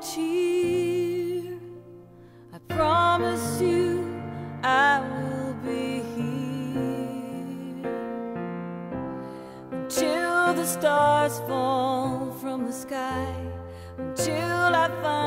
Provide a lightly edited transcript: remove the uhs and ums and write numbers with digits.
cheer. I promise you I will be here until the stars fall from the sky, until I find